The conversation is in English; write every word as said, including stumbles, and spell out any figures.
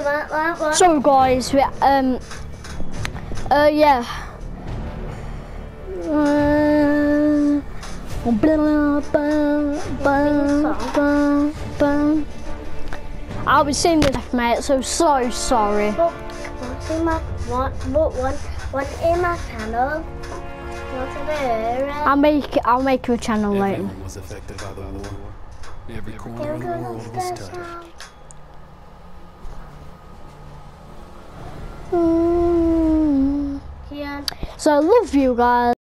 So guys, we, um, uh, yeah. Uh, I'll be singing this, mate, so so sorry. But see my one, but one, one in my channel. I'll make I'll make you a channel later. Everyone was affected by the war. Every corner of the world was touched. Mm. Yeah. So I love you guys.